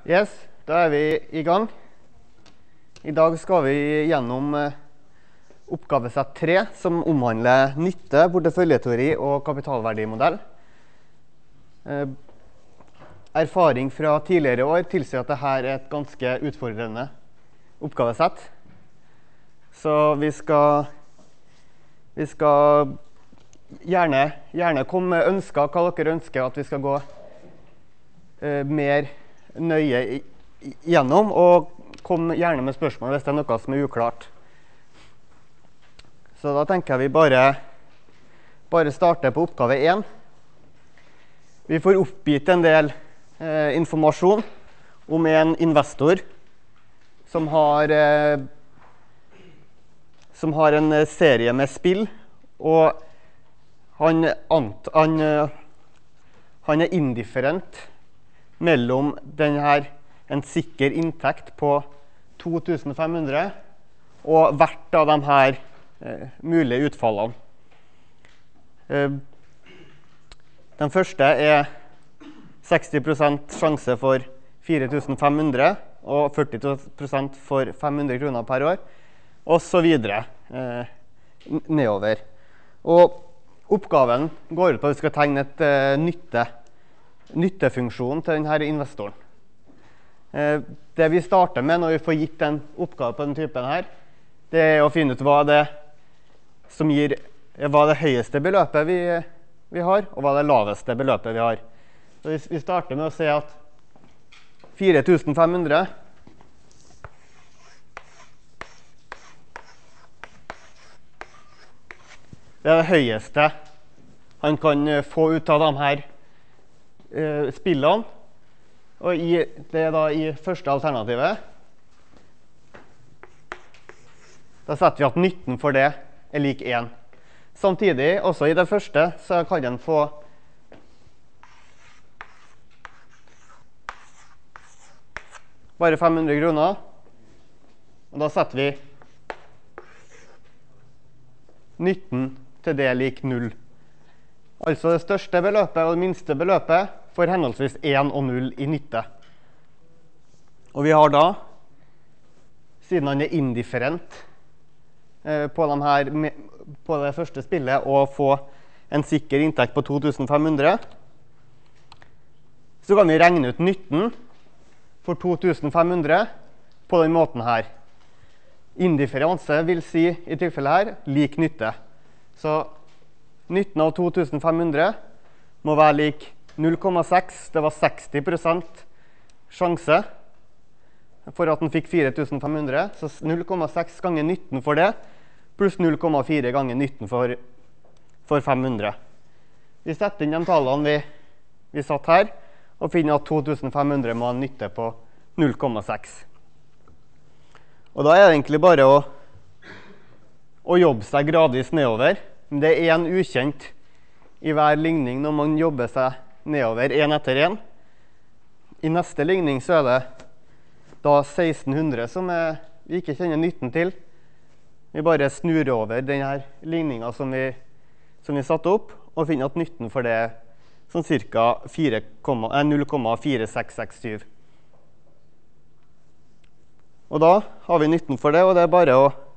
Yes, da er vi i gang. I dag skal vi gjennom oppgavesett 3, som omhandler nytte, porteføljeteori og kapitalverdimodell. Erfaring fra tidligere år tilsier at dette er et ganske utfordrende oppgavesett. Så vi skal gjerne komme med ønsker, hva dere ønsker at vi skal gå mer nøye gjennom, og kom gjerne med spørsmål hvis det er noe som er uklart. Så da tenker jeg vi bare starter på oppgave 1. Vi får oppgitt en del informasjon om en investor som har en serie med spill, og han er indifferent mellom en sikker inntekt på 2500 og hvert av de her mulige utfallene. Den første er 60% sjanse for 4500 og 40% for 500 kroner per år, og så videre nedover. Og oppgaven går ut på at vi skal tegne et nyttefunksjon til denne investoren. Det vi starter med når vi får gitt en oppgave på den typen her, det er å finne ut hva det høyeste beløpet vi har, og hva det laveste beløpet vi har. Så vi starter med å si at 4500 det er det høyeste han kan få ut av de her spillene, og det er da i første alternativet. Da setter vi at nytten for det er lik 1. Samtidig, også i det første, så kan den få bare 500 kroner, og da setter vi nytten til det lik 0. Altså det største beløpet og det minste beløpet får henholdsvis 1 og 0 i nytte. Og vi har da, siden han er indifferent på det første spillet, å få en sikker inntekt på 2500, så kan vi regne ut nytten for 2500 på den måten her. Indifferanse vil si i tilfellet her lik nytte. Så nytten av 2500 må være lik 0,6. Det var 60% sjanse for at den fikk 4500. Så 0,6 ganger nytten for det, pluss 0,4 ganger nytten for 500. Vi setter inn de tallene vi satt her, og finner at 2500 må ha en nytte på 0,6. Og da er det egentlig bare å jobbe seg gradvis nedover. Men det er en ukjent i hver ligning når man jobber seg nedover, en etter en. I neste ligning så er det da 1600 som vi ikke kjenner nytten til. Vi bare snur over denne ligningen som vi satte opp, og finner at nytten for det er sånn cirka 0,4667. Og da har vi nytten for det, og det er bare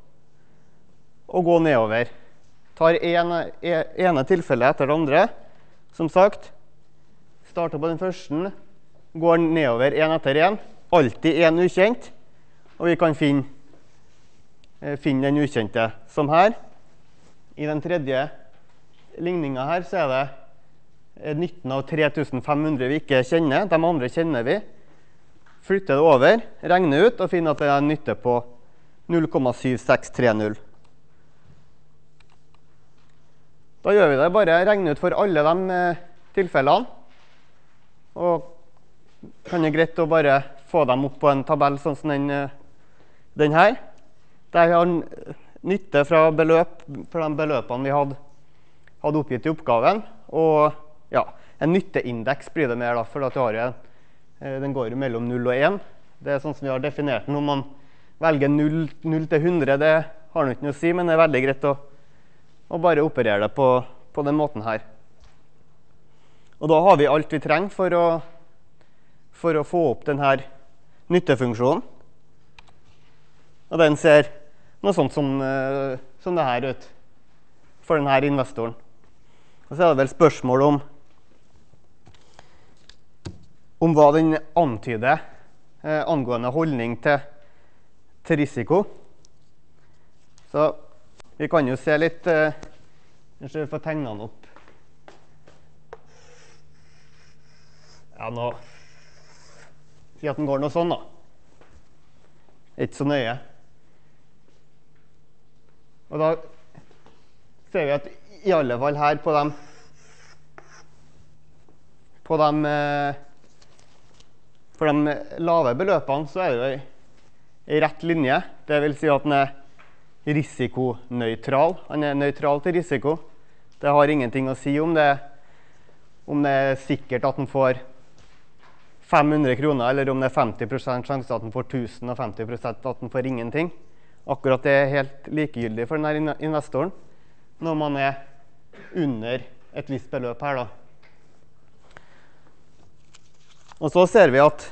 å gå nedover. Tar ene tilfellet etter det andre, som sagt. Starter på den første, går nedover en etter en. Alltid en ukjent, og vi kan finne den ukjente, som her. I den tredje ligningen her så er det nytten av 3500 vi ikke kjenner. De andre kjenner vi. Flytter det over, regner ut og finner at det er en nytte på 0,7630. Da gjør vi det, bare regne ut for alle de tilfellene. Og kan det greit å bare få dem opp på en tabell sånn som den her. Der vi har nytte fra de beløpene vi hadde oppgitt i oppgaven. Og ja, en nytteindeks blir det mer da, for at den går mellom 0 og 1. Det er sånn som vi har definert den. Om man velger 0 til 100, det har nok ikke noe å si, men det er veldig greit å bare operere det på den måten her. Og da har vi alt vi trenger for å få opp denne nyttefunksjonen. Og den ser noe sånt som det her ut for denne investoren. Og så er det vel spørsmål om hva den antyder angående holdning til risiko. Så vi kan jo se litt, kanskje vi får tegne den opp. Ja, nå si at den går noe sånn da. Ikke så nøye. Og da ser vi at i alle fall her på de lave beløpene så er det jo en rett linje. Det vil si at den er risikonøytral. Han er nøytral til risiko. Det har ingenting å si om det er sikkert at den får 500 kroner, eller om det er 50% sjanse at den får 1000 og 50% at den får ingenting. Akkurat det er helt likegyldig for denne investoren når man er under et visst beløp her da. Og så ser vi at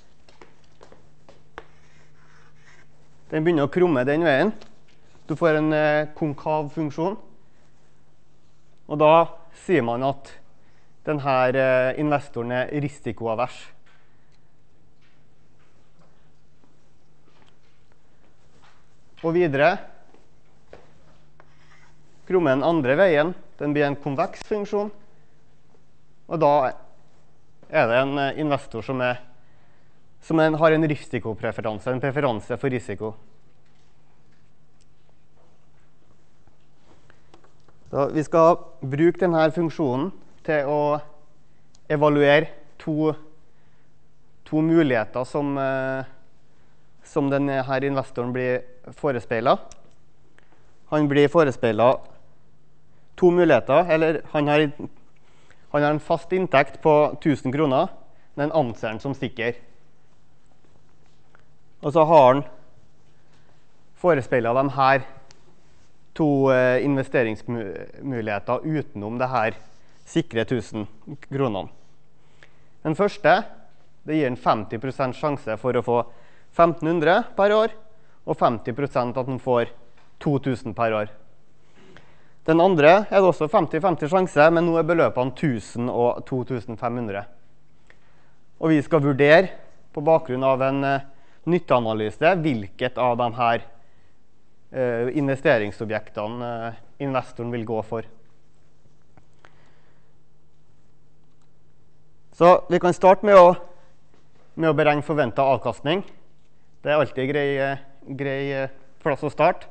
den begynner å krumme den veien. Du får en konkav funksjon. Og da sier man at denne investoren er risikoavers. Og videre krummer den andre veien. Den blir en konveks funksjon. Og da er det en investor som har en risikopreferanse, en preferanse for risiko. Så vi skal bruke denne funksjonen til å evaluere to muligheter som denne investoren blir forespeilet. Han blir forespeilet to muligheter, eller han har en fast inntekt på 1000 kroner, den anser han som sikker. Og så har han forespeilet de her to investeringsmuligheter utenom det her sikre 1000 kronene. Den første, det gir en 50% sjanse for å få 1500 per år, og 50% at den får 2000 per år. Den andre er det også 50-50 sjanse, men nå er beløpene 1000 og 2500. Og vi skal vurdere på bakgrunn av en nytteanalyse hvilket av de her investeringsobjektene investoren vil gå for. Så vi kan starte med å beregne forventet avkastning. Det er alltid grei plass å starte.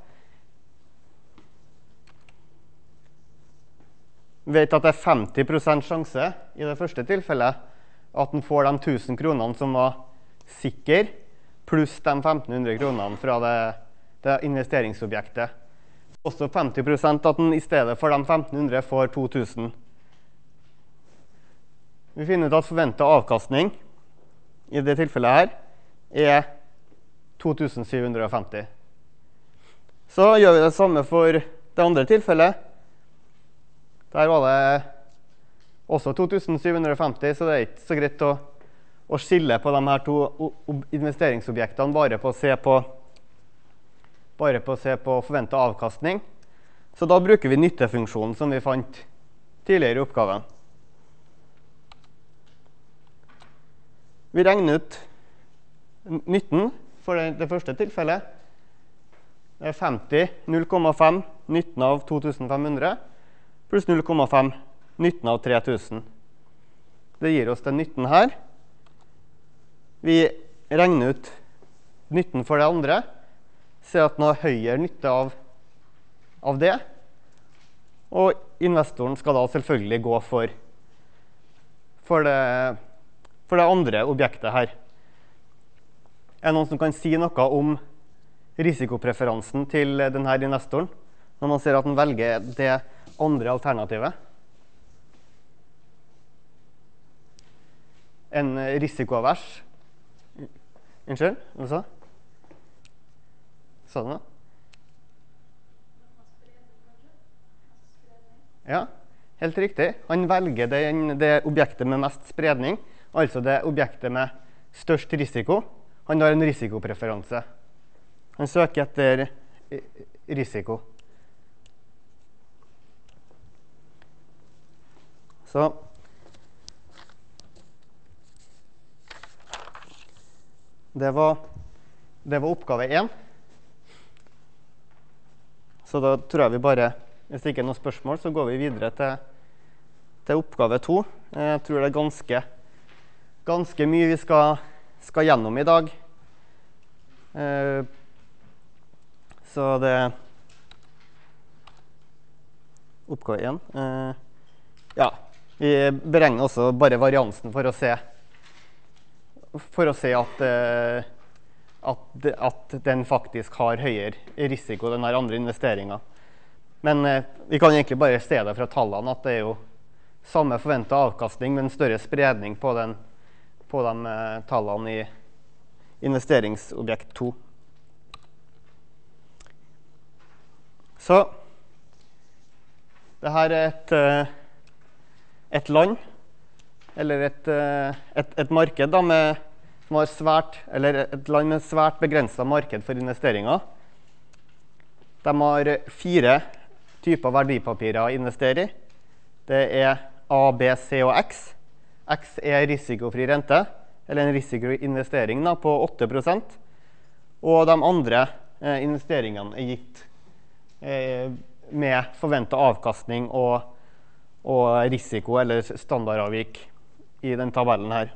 Vi vet at det er 50% sjanse i det første tilfellet at den får de 1000 kronene som var sikker, pluss de 1500 kronene fra det investeringsobjektet. Også 50% at den i stedet for de 1500 får 2000. Vi finner ut at forventet avkastning i det tilfellet her er 2750. Så gjør vi det samme for det andre tilfellet. Der var det også 2750, så det er ikke så greit å skille på de her to investeringsobjektene bare på å se på forventet avkastning. Så da bruker vi nyttefunksjonen som vi fant tidligere i oppgaven. Vi regner ut nytten for det første tilfellet. Det er 50, 0,5 nytten av 2500, pluss 0,5 nytten av 3000. Det gir oss den nytten her. Vi regner ut nytten for det andre, ser at den har høyere nytte av det, og investoren skal da selvfølgelig gå for det andre objektet her. Er det noen som kan si noe om risikopreferansen til denne investoren, når man ser at den velger det andre alternativet? En risikoavers. Unnskyld, hva sa du? Sa du noe? Ja, helt riktig. Han velger det objektet med mest spredning, altså det objektet med størst risiko, Han har en risikopreferanse. Han søker etter risiko. Så det var oppgave 1. Så da tror jeg vi bare, hvis det ikke er noen spørsmål, så går vi videre til oppgave 2. Jeg tror det er ganske mye vi skal gjennom i dag. Så det oppgave 1. Ja, vi beregner også bare variansen for å se at den faktisk har høyere risiko enn den andre investeringen. Men vi kan egentlig bare se det fra tallene at det er jo samme forventet avkastning, men større spredning på de tallene i investeringsobjekt 2. Så det her er et land, eller et marked da, et land med svært begrenset marked for investeringer. De har 4 typer verdipapirer å investere i. Det er A, B, C og X. X er risikofri rente, eller en risikoinvestering da, på 8%. Og de andre investeringene er gitt med forventet avkastning og risiko eller standardavvik i den tabellen her.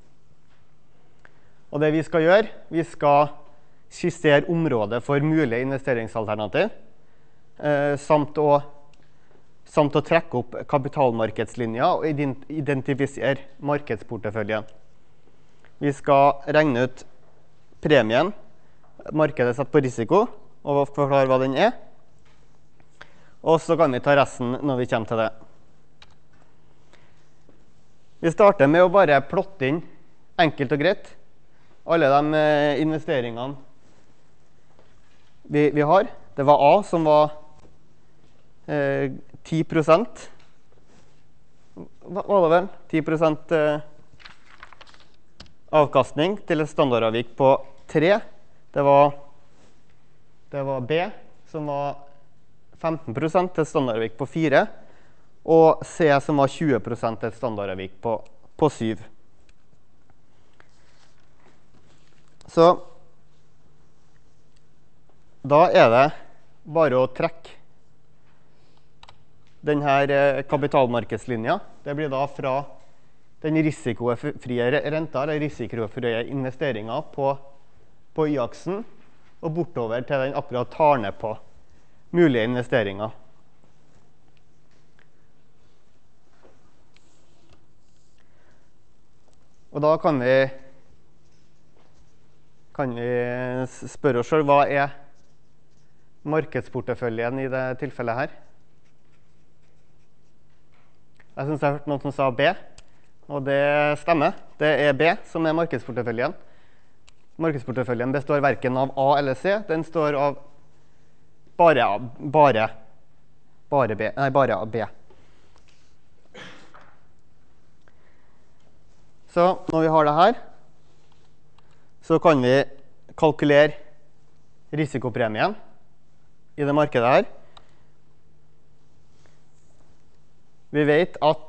Og det vi skal gjøre, vi skal skissere området for mulige investeringsalternativ, samt å trekke opp kapitalmarkedslinjer og identifisere markedsporteføljen. Vi skal regne ut premien, markedet satt på risiko, og forklare hva den er. Og så kan vi ta resten når vi kommer til det. Vi starter med å bare plotte inn enkelt og greit alle de investeringene vi har. Det var A som var 10%. Var det vel? 10% avkastning til et standardavvik på 3. Det var B som var 15% til et standardavvik på 4. Og C som var 20% til et standardavvik på 7. Så da er det bare å trekke denne kapitalmarkedslinja. Det blir da fra den risikofrie renta, eller risikofrie investeringer på y-aksen, og bortover til den akkurat tar ned på mulige investeringer. Og da kan vi spørre oss selv, hva er markedsporteføljen i det tilfellet her? Jeg synes jeg har hørt noen som sa B, og det stemmer. Det er B som er markedsporteføljen. Markedsporteføljen består hverken av A eller C, den står av bare B. Så når vi har det her, så kan vi kalkulere risikopremien i det markedet her. Vi vet at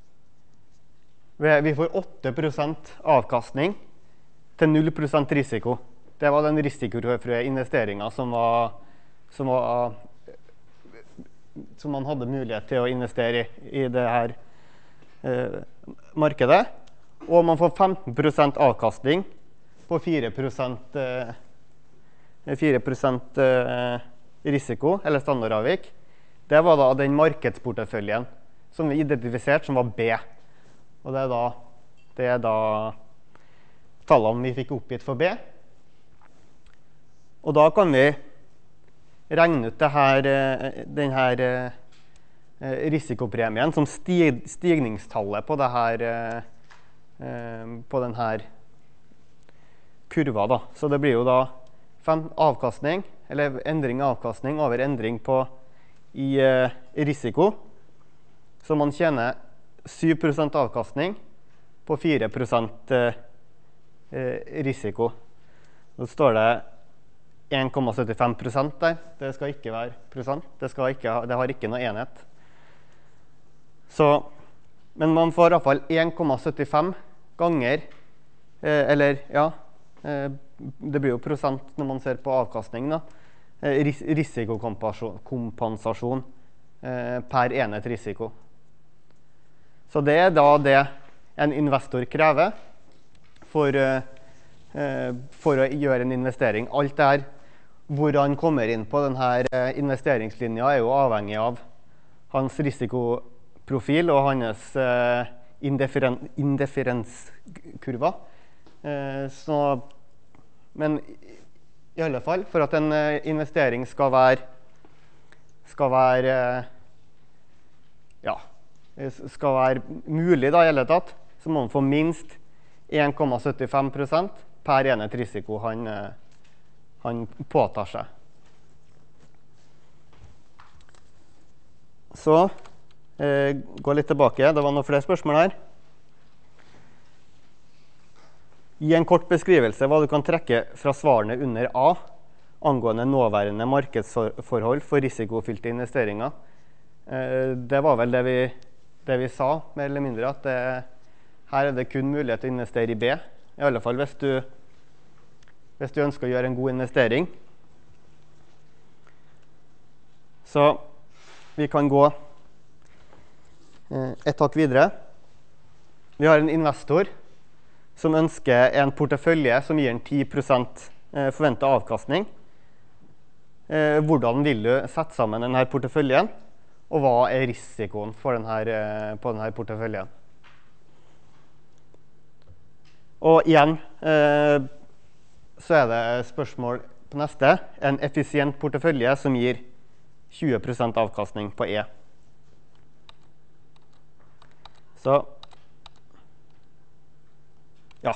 vi får 8% avkastning til 0% risiko. Det var den risikofrie investeringen som man hadde mulighet til å investere i det her markedet. Og man får 15% avkastning på 4% risiko, eller standardavvik. Det var da den markedsporteføljen som vi identifiserte som var B. Og det er da tallene vi fikk oppgitt for B. Og da kan vi regne ut denne risikopremien som stigningstallet på denne kurva da. Så det blir jo da avkastning, eller endring av avkastning over endring i risiko. Så man tjener 7% avkastning på 4% risiko. Så står det 1,75% der. Det skal ikke være prosent. Det har ikke noe enhet. Så, men man får i hvert fall 1,75 ganger, eller ja, det blir jo prosent når man ser på avkastning da, risikokompensasjon per enhet risiko. Så det er da det en investor krever for å gjøre en investering. Alt det her, hvor han kommer inn på denne investeringslinja, er jo avhengig av hans risikoprofil og hans indifferenskurva. Men i alle fall, for at en investering skal være mulig da, i hele tatt, så må man få minst 1,75% per enhet risiko han påtar seg. Så gå litt tilbake. Det var noen flere spørsmål her. Gi en kort beskrivelse hva du kan trekke fra svarene under A angående nåværende markedsforhold for risikofylte investeringer. Det var vel det vi sa, mer eller mindre, at her er det kun mulighet til å investere i B. I alle fall hvis du ønsker å gjøre en god investering. Så vi kan gå et hakk videre. Vi har en investor som ønsker en portefølje som gir en 10% forventet avkastning. Hvordan vil du sette sammen denne porteføljen, og hva er risikoen på denne porteføljen? Og igjen så er det spørsmål på neste. En effisient portefølje som gir 20% avkastning på E. Så ja,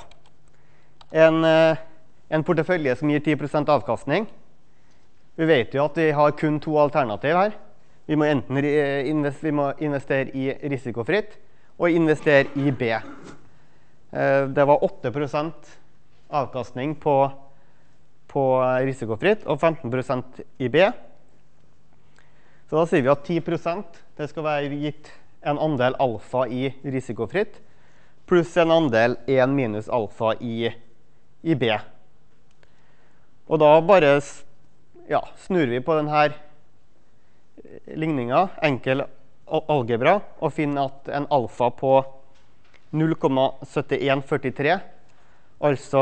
en portefølje som gir 10% avkastning. Vi vet jo at vi har kun to alternativ her. Vi må enten investere i risikofritt og investere i B. Det var 8% avkastning på risikofritt og 15% i B. Så da sier vi at 10% det skal være gitt en andel alfa i risikofritt, pluss en andel 1 minus alfa i B. Og da bare snur vi på denne ligningen, enkel algebra, og finner at en alfa på 0,7143, altså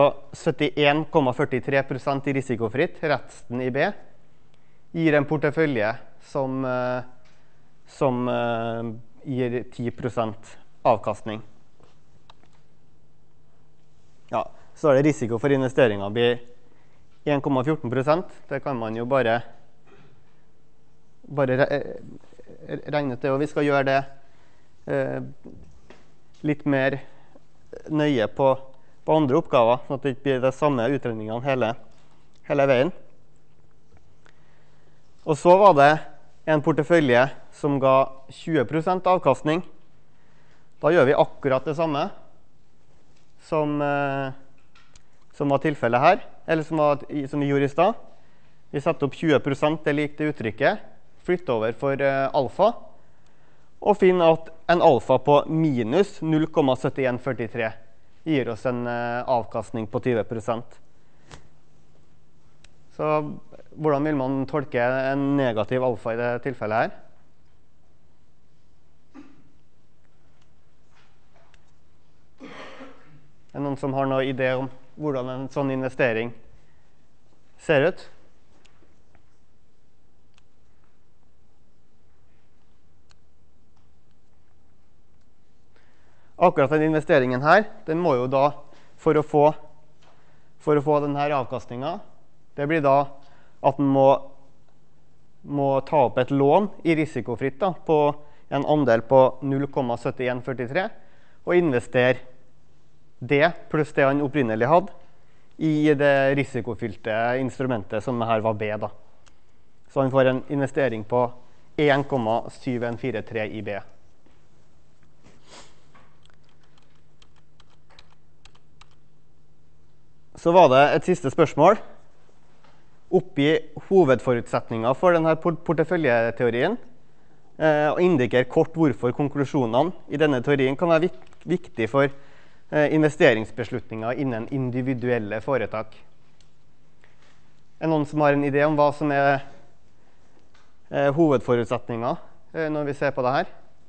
71,43% i risikofritt, resten i B, gir en portefølje som gir 10% avkastning. Ja, så er det risiko for investeringer blir 1,14%. Det kan man jo bare regne til, og vi skal gjøre det litt mer nøye på andre oppgaver, sånn at det ikke blir de samme utregningene hele veien. Og så var det en portefølje som ga 20% avkastning. Da gjør vi akkurat det samme som var tilfellet her, eller som vi gjorde i stad. Vi setter opp 20%, det er likt det uttrykket, flytter over for alfa, og finner at en alfa på minus 0,7143 gir oss en avkastning på 20%. Så hvordan vil man tolke en negativ alfa i det tilfellet her? Er det noen som har noen idé om hvordan en sånn investering ser ut? Akkurat den investeringen her, den må jo da, for å få denne avkastningen, det blir da at den må ta opp et lån i risikofritt da, på en andel på 0,7143, og investere det pluss det han opprinnelig hadde i det risikofylte instrumentet som her var B da. Så han får en investering på 1,7143 i B. Så var det et siste spørsmål. Oppgi hovedforutsetninger for denne porteføljeteorien, og indikere kort hvorfor konklusjonene i denne teorien kan være viktig for investeringsbeslutninger innen individuelle foretak. Er noen som har en idé om hva som er hovedforutsetninger når vi ser på det her?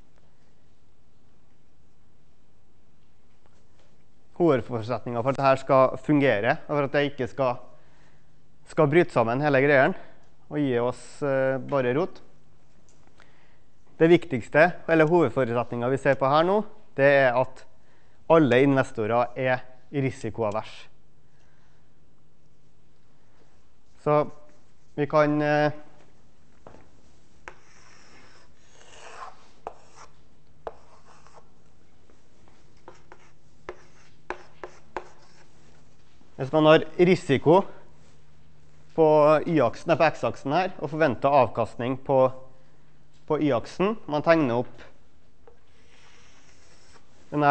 Hovedforutsetninger for at dette skal fungere, og for at det ikke skal bryte sammen hele greien og gi oss bare rot. Det viktigste, eller hovedforutsetninger vi ser på her nå, det er at alle investorer er risikoavers. Så vi kan hvis man har risiko på x-aksen her, og forventer avkastning på y-aksen, man tegner opp denne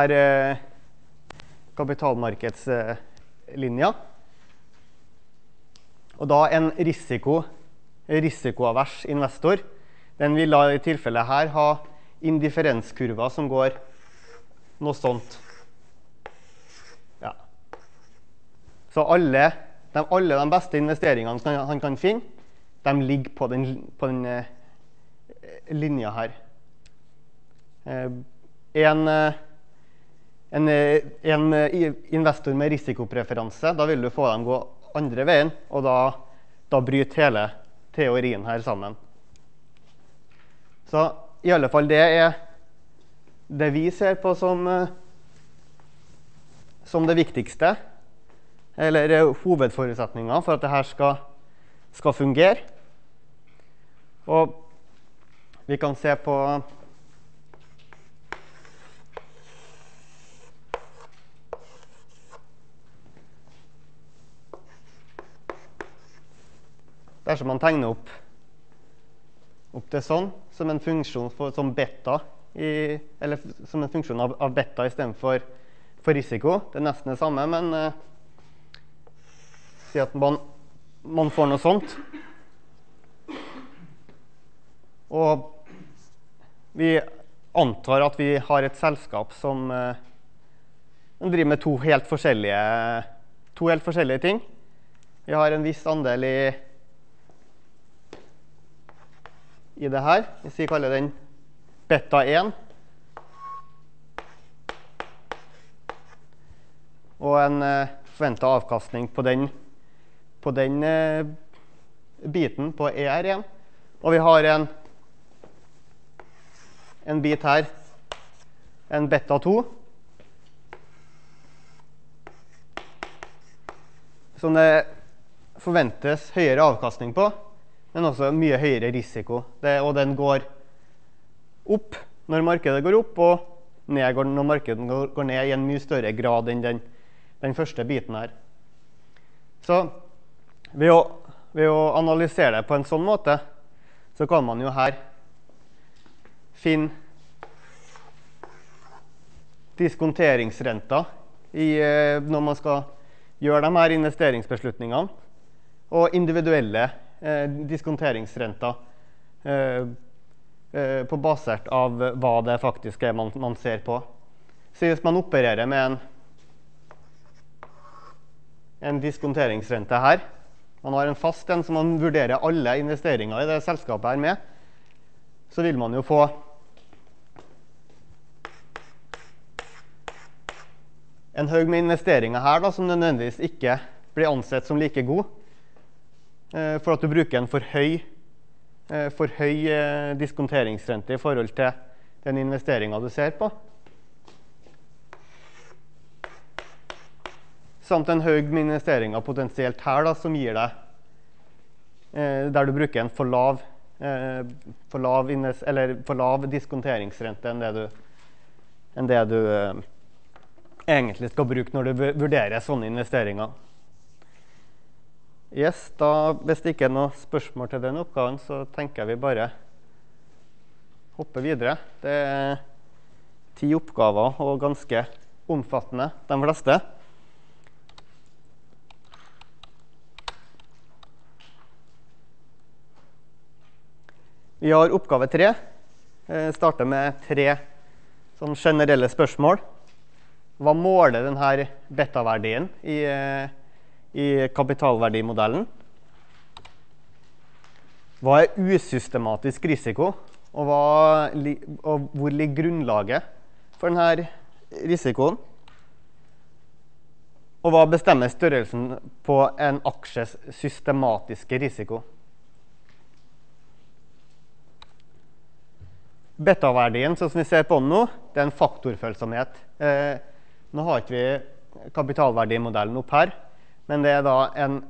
kapitalmarkedslinja, og da en risikoavers investor, den vil da i tilfellet her ha indifferenskurver som går noe sånt. Ja. Så alle de beste investeringene han kan finne, de ligger på den linja her. En investor med risikopreferanse, da vil du få dem gå andre veien, og da bryter hele teorien her sammen. Så i alle fall det er det vi ser på som det viktigste, eller hovedforutsetninger for at dette skal fungere. Og vi kan se på dersom man tegner opp det sånn, som en funksjon som beta, eller som en funksjon av beta i stedet for risiko. Det er nesten det samme, men si at man får noe sånt. Og vi antar at vi har et selskap som driver med to helt forskjellige ting. Vi har en viss andel i det her. Hvis vi kaller den beta 1. Og en forventet avkastning på den biten på ER1. Og vi har en bit her, en beta 2, som det forventes høyere avkastning på, men også mye høyere risiko. Og den går opp når markedet går opp, og ned når markedet går ned i en mye større grad enn den første biten her. Så ved å analysere det på en sånn måte, så kan man jo her finne diskonteringsrenter når man skal gjøre de her investeringsbeslutningene, og individuelle diskonteringsrenter på basert av hva det faktisk er man ser på. Så hvis man opererer med en diskonteringsrente her, man har en fast en som man vurderer alle investeringer i det selskapet her med, så vil man jo få en haug med investeringer her da, som nødvendigvis ikke blir ansett som like god, for at du bruker en for høy diskonteringsrente i forhold til den investeringen du ser på. Samt en haug med investeringer potensielt her da, som gir deg, der du bruker en for lav diskonteringsrente enn det du egentlig skal bruke når du vurderer sånne investeringer. Yes, hvis det ikke er noe spørsmål til den oppgaven, så tenker jeg vi bare hopper videre. Det er 10 oppgaver og ganske omfattende, de fleste. Vi har oppgave 3. Starter med 3 sånn generelle spørsmål. Hva måler denne beta-verdien i kapitalverdimodellen? Hva er usystematisk risiko, og hvor ligger grunnlaget for denne risikoen? Og hva bestemmer størrelsen på en aksjes systematiske risiko? Beta-verdien, sånn som vi ser på den nå, det er en faktorfølsomhet. Nå har ikke vi kapitalverdimodellen opp her, men det er da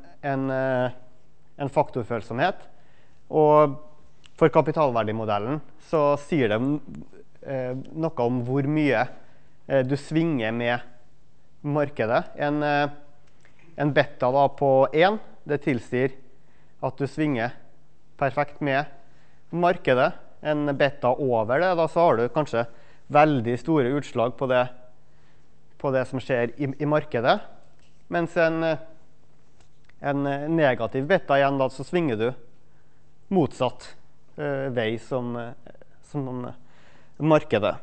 en faktorfølsomhet. Og for kapitalverdimodellen så sier det noe om hvor mye du svinger med markedet. En beta da på 1, det tilsier at du svinger perfekt med markedet. En beta over det, da så har du kanskje veldig store utslag på det som skjer i markedet. Mens en negativ beta igjen, da så svinger du motsatt vei som markedet.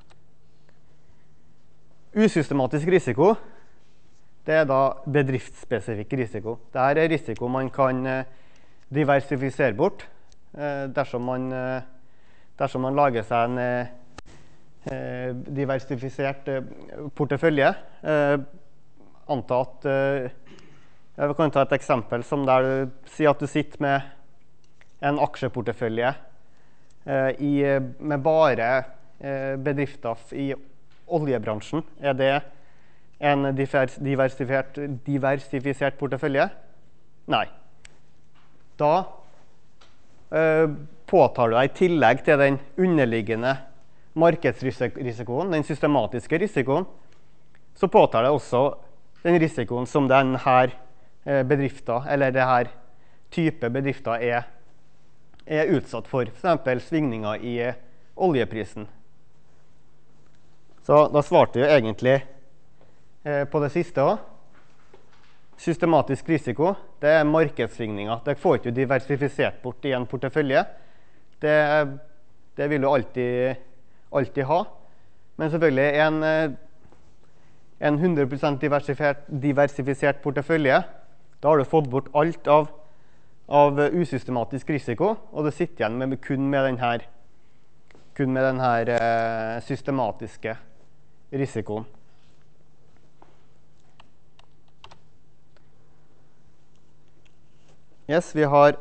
Usystematisk risiko, det er da bedriftsspesifikk risiko. Dette er risiko man kan diversifisere bort dersom man lager seg en diversifisert portefølje. Anta at jeg kan ta et eksempel som der du sier at du sitter med en aksjeportefølje med bare bedrifter i oljebransjen. Er det en diversifisert portefølje? Nei. Da påtar du deg i tillegg til den underliggende markedsrisikoen, den systematiske risikoen, så påtar deg også den risikoen som denne bedriften, eller denne type bedrifter er utsatt for, for eksempel svingninger i oljeprisen. Så da svarte vi egentlig på det siste også. Systematisk risiko, det er markedssvingninger. Det får ikke diversifisert bort i en portefølje. Det vil du alltid ha. Men selvfølgelig en 100% diversifisert portefølje, da har du fått bort alt av usystematisk risiko, og du sitter igjen kun med denne systematiske risikoen. Yes, vi har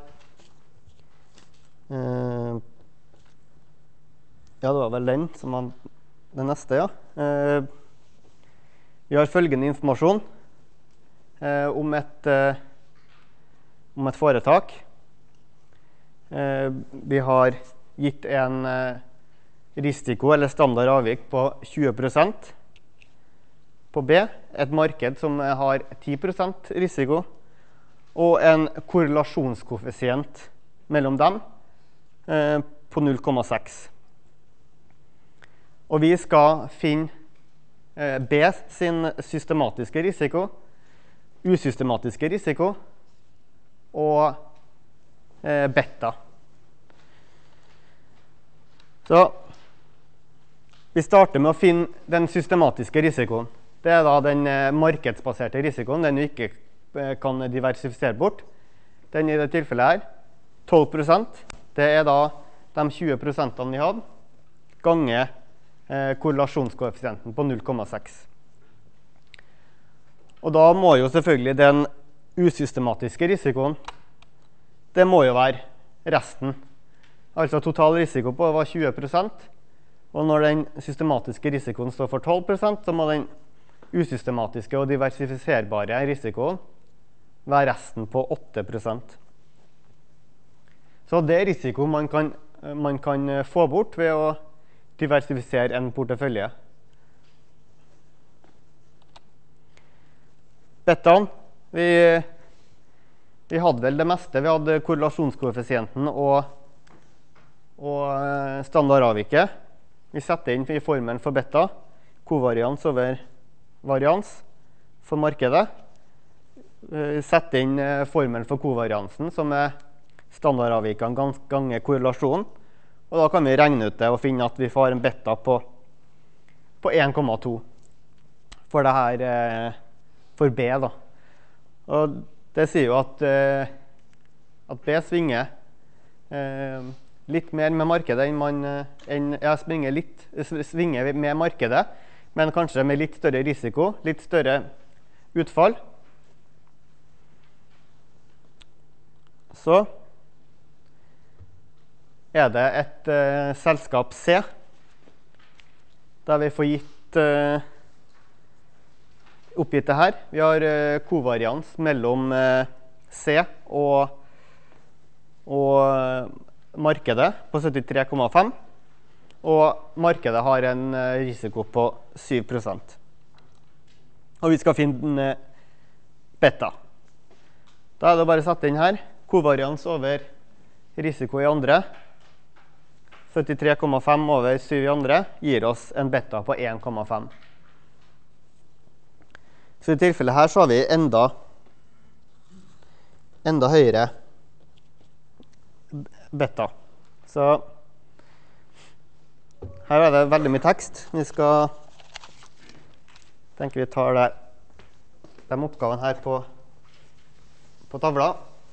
ja, det var vel den som var den neste, ja. Vi har følgende informasjon om et foretak. Vi har gitt en risiko eller standard avvik på 20% på B, et marked som har 10% risiko, og en korrelasjonskoeffisient mellom dem på 0,6. Og vi skal finne B sin systematiske risiko, usystematiske risiko og beta. Så vi starter med å finne den systematiske risikoen. Det er da den markedsbaserte risikoen, den vi ikke kan diversifisere bort. Den i det tilfellet her, 12%, det er da de 20% vi hadde, ganger korrelasjonskoeffisienten på 0,6. Og da må jo selvfølgelig den usystematiske risikoen, det må jo være resten. Altså total risiko på var 20%, og når den systematiske risikoen står for 12%, så må den usystematiske og diversifiserbare risikoen være resten på 8%. Så det er risiko man kan få bort ved å diversifisere en portefølje. Betaen, vi hadde vel det meste. Vi hadde korrelasjonskoeffisienten og standardavviket. Vi setter inn i formelen for beta, kovarians over varians for markedet. Sette inn formelen for kovariansen, som er standardavvikene ganger korrelasjonen. Og da kan vi regne ut det og finne at vi får en beta på 1,2 for det her for B da. Og det sier jo at B svinger litt mer med markedet svinger med markedet, men kanskje med litt større risiko, litt større utfall. Så er det et selskap C, der vi får oppgitt det her. Vi har kovarians mellom C og markedet på 73,5, og markedet har en risiko på 7%. Og vi skal finne beta. Da er det bare å sette inn her. Kovarians over risiko i andre. 73,5 over 7 i andre gir oss en beta på 1,5. Så i tilfellet her så har vi enda høyere beta. Så her er det veldig mye tekst. Vi tar de oppgavene her på tavla.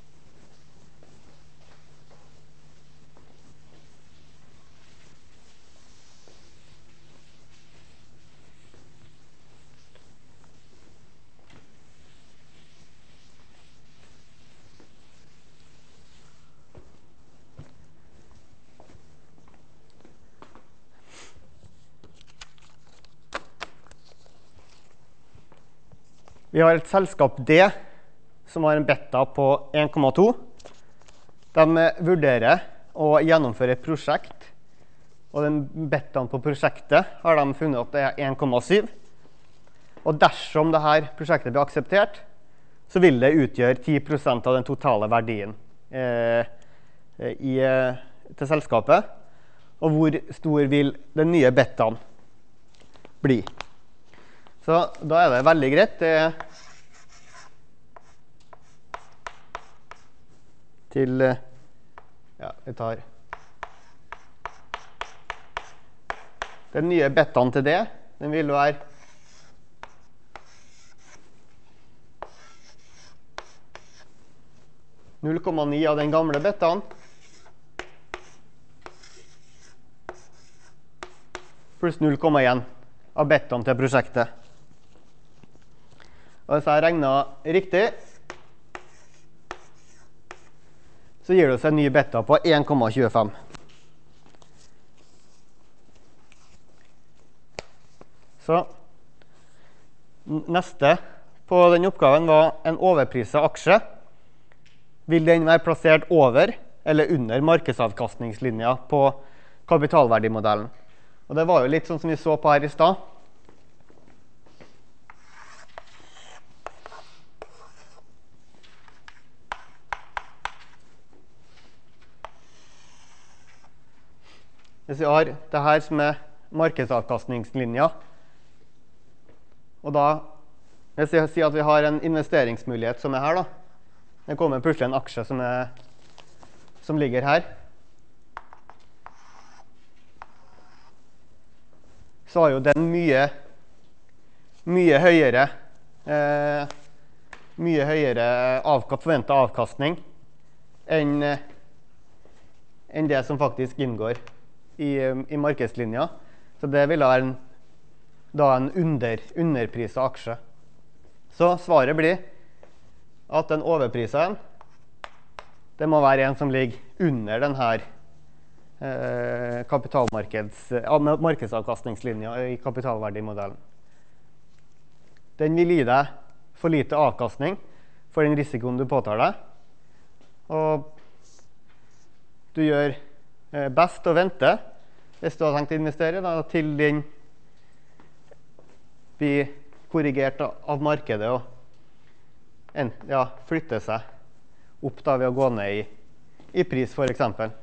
Vi har et selskap D som har en beta på 1,2. De vurderer å gjennomføre et prosjekt, og den betaen på prosjektet har de funnet at det er 1,7. Og dersom dette prosjektet blir akseptert, så vil det utgjøre 10% av den totale verdien til selskapet. Og hvor stor vil den nye betaen bli? Så da er det veldig greit. Vi tar den nye betaen til det. Den vil være ,9 av den gamle betaen pluss 0,1 av betaen til prosjektet. Og hvis jeg regner riktig, så gir det oss en ny beta på 1,25. Så neste på den oppgaven var en overpriset aksje. Vil den være plassert over eller under markedsavkastningslinja på kapitalverdimodellen? Og det var jo litt sånn som vi så på her i stad. Hvis vi har det her som er markedsavkastningslinja, og da, hvis jeg sier at vi har en investeringsmulighet som er her da, det kommer plutselig en aksje som ligger her, så har jo den mye høyere forventet avkastning enn det som faktisk inngår i markedslinja. Så det vil være en underpriset aksje. Så svaret blir at den overprisen, det må være en som ligger under denne markedsavkastningslinja i kapitalverdimodellen. Den vil gi deg for lite avkastning for den risikoen du påtar deg, og du gjør best å vente hvis du har tenkt å investere da, til den blir korrigert av markedet og flytte seg opp da ved å gå ned i pris for eksempel.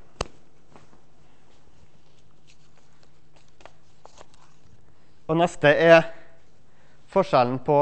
Og neste er forskjellen på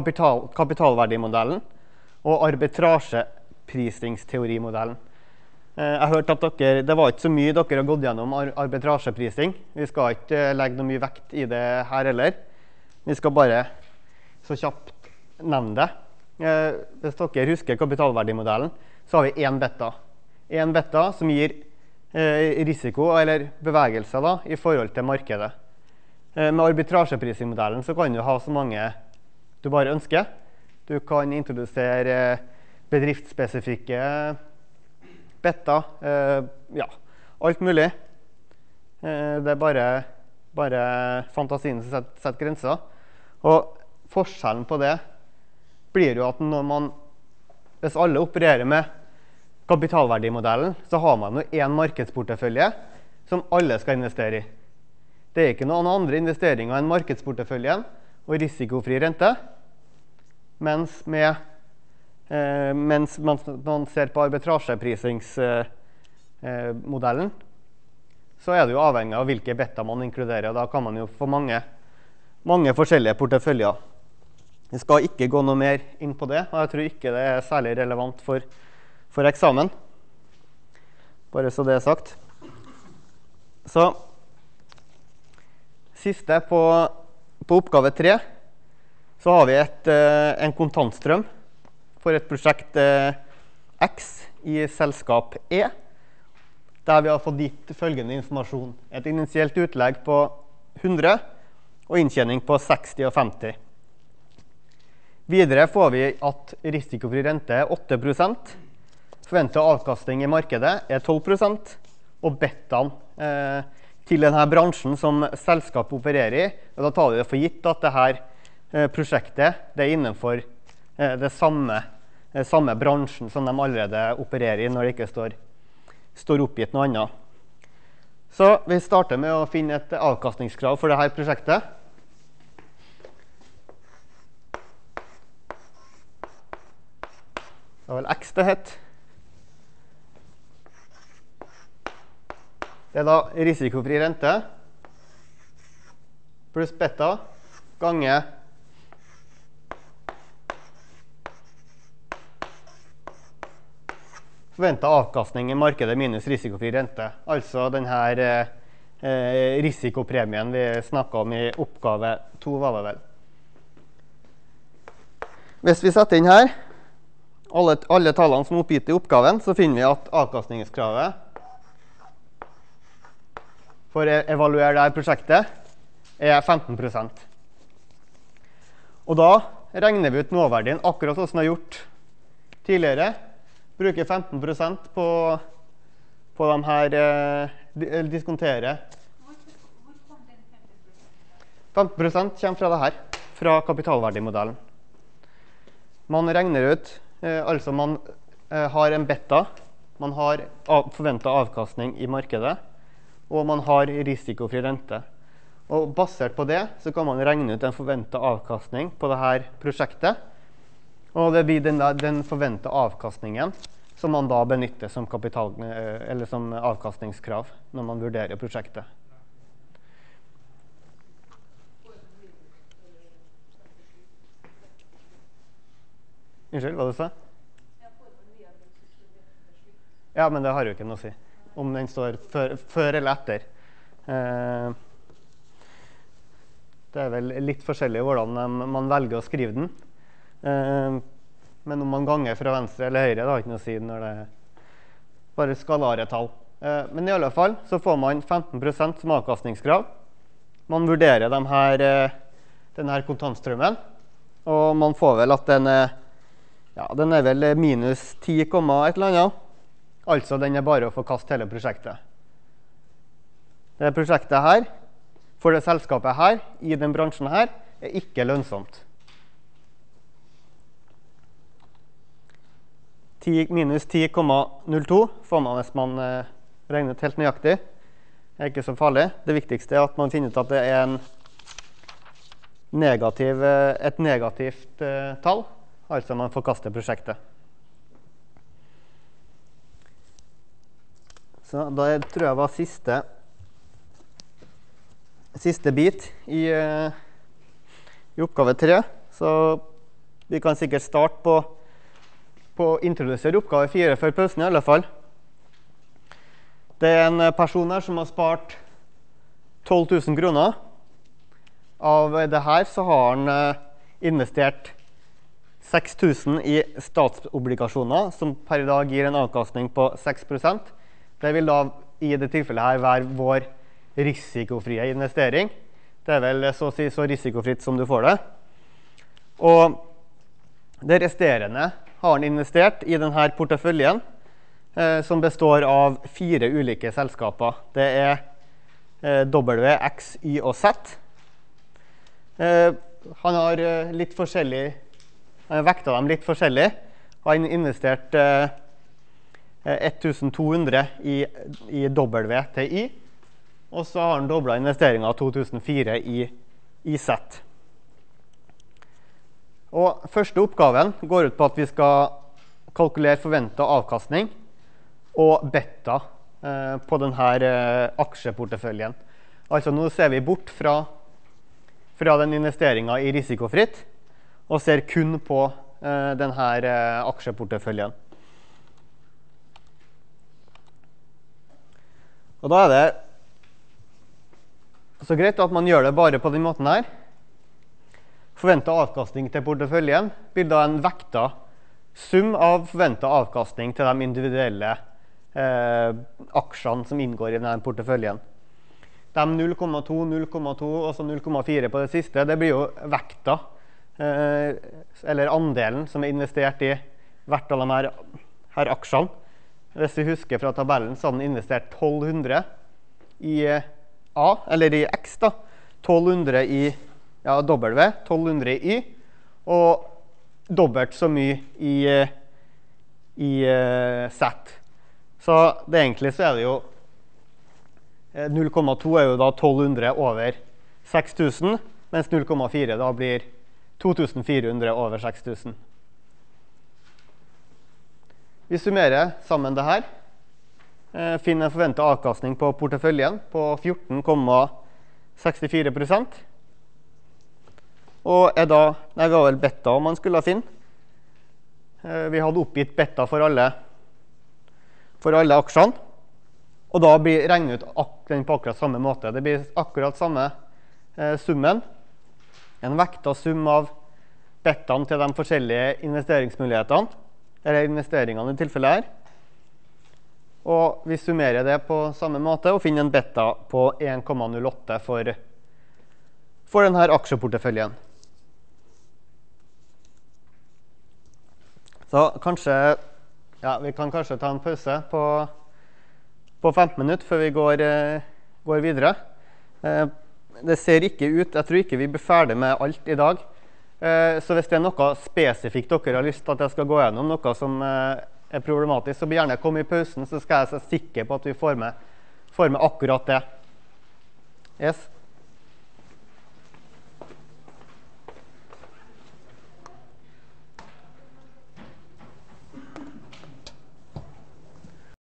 kapitalverdimodellen og arbitrasjeprisingsteorimodellen. Jeg hørte at det var ikke så mye dere har gått gjennom arbitrasjeprising. Vi skal ikke legge noe mye vekt i det her heller. Vi skal bare så kjapt nevne det. Hvis dere husker kapitalverdimodellen, så har vi én beta. En beta som gir risiko eller bevegelser da, i forhold til markedet. Med arbitrasjeprisingmodellen så kan du ha så mange du bare ønsker. Du kan introdusere bedriftsspesifikke beta, ja, alt mulig. Det er bare fantasien som setter grenser. Og forskjellen på det blir jo at hvis alle opererer med kapitalverdimodellen, så har man jo en markedsportefølje som alle skal investere i. Det er ikke noen andre investeringer enn markedsporteføljen og risikofri rente, mens man ser på arbitrasjeprisingsmodellen, så er det jo avhengig av hvilke beta man inkluderer, og da kan man jo få mange forskjellige porteføljer. Vi skal ikke gå noe mer inn på det, og jeg tror ikke det er særlig relevant for eksamen. Bare så det er sagt. Så siste på oppgave 3, så har vi en kontantstrøm for et prosjekt X i selskap E, der vi har fått gitt følgende informasjon. Et initielt utlegg på 100 og inntjening på 60 og 50. Videre får vi at risikofri rente er 8%, forventet avkastning i markedet er 12%, og betaen til denne bransjen som selskapet opererer i, og da tar vi det for gitt at dette prosjektet det er innenfor det samme bransjen som de allerede opererer i når det ikke står oppgitt noe annet. Så vi starter med å finne et avkastningskrav for dette prosjektet. Det er vel X det het. Det er da risikofri rente pluss beta gange forventet avkastning i markedet minus risikofri rente. Altså denne risikopremien vi snakket om i oppgave 2, var det vel. Hvis vi setter inn her alle tallene som er oppgitt i oppgaven, så finner vi at avkastningskravet for å evaluere dette prosjektet er 15%. Og da regner vi ut nåverdien akkurat som vi har gjort tidligere. Bruker 15% på de her, diskontere. 15% kommer fra det her, fra kapitalverdimodellen. Man regner ut, altså man har en beta, man har forventet avkastning i markedet, og man har risikofri rente. Og basert på det så kan man regne ut en forventet avkastning på dette prosjektet, og det blir den forventet avkastningen som man da benytter som eller som avkastningskrav når man vurderer prosjektet. Unnskyld, hva du sa? Ja, men det har jo ikke noe å si. Om den står før eller etter. Det er vel litt forskjellig hvordan man velger å skrive den. Men om man ganger fra venstre eller høyre, det har ikke noe å si når det er bare skalare tall. Men i alle fall så får man 15% som avkastningskrav. Man vurderer denne kontantstrømmen, og man får vel at den er vel minus 10, et eller annet. Altså den er bare å få kaste hele prosjektet. Det prosjektet her, for det selskapet her, i den bransjen her, er ikke lønnsomt. Minus 10,02 får man hvis man regner ut helt nøyaktig. Det er ikke så farlig. Det viktigste er at man finner ut at det er et negativt tall, altså man forkaster prosjektet. Så da tror jeg var siste bit i oppgave 3, så vi kan sikkert starte på å introdusere oppgave 4 før pausen i alle fall. Det er en person her som har spart 12 000 kroner. Av det her så har han investert 6 000 i statsobligasjoner, som per i dag gir en avkastning på 6%. Det vil da i det tilfellet her være vår risikofrie investering. Det er vel så å si så risikofritt som du får det. Og det resterende har han investert i denne porteføljen, som består av 4 ulike selskaper. Det er W, X, Y og Z. Han har litt forskjellig, han vekta dem litt forskjellig. Han har investert 1200 i W til Y, og så har han doblet investeringen av 2004 i Z. Og første oppgaven går ut på at vi skal kalkulere forventet avkastning og beta på denne aksjeporteføljen. Altså nå ser vi bort fra den investeringen i risikofritt, og ser kun på denne aksjeporteføljen. Og da er det så greit at man gjør det bare på den måten her. Forventet avkastning til porteføljen blir da en vekta sum av forventet avkastning til de individuelle aksjene som inngår i denne porteføljen. De 0,2, 0,2 og så 0,4 på det siste, det blir jo vekta, eller andelen som er investert i hvert av de her aksjene. Hvis vi husker fra tabellen, så har den investert 1200 i A, eller i X da, 1200 i W, 1200 i Y, og dobbelt så mye i Z. Så det egentlig så er det jo 0,2 er jo da 1200 over 6000, mens 0,4 da blir 2400 over 6000. Vi summerer sammen det her. Finner en forventet avkastning på porteføljen på 14,64%. Og er da, nei, vi har vel beta om man skulle finne. Vi hadde oppgitt beta for alle aksjene. Og da blir regnet ut den på akkurat samme måte. Det blir akkurat samme summen. En vekta sum av betaen til de forskjellige investeringsmulighetene, eller investeringene i tilfellet her. Og vi summerer det på samme måte og finner en beta på 1,08 for denne aksjeporteføljen. Så kanskje, ja, vi kan kanskje ta en pause på 15 minutter før vi går videre. Det ser ikke ut, jeg tror ikke vi blir ferdig med alt i dag. Så hvis det er noe spesifikt dere har lyst til at jeg skal gå gjennom, noe som er problematisk, så blir gjerne komme i pausen, så skal jeg være sikker på at vi får med akkurat det. Yes.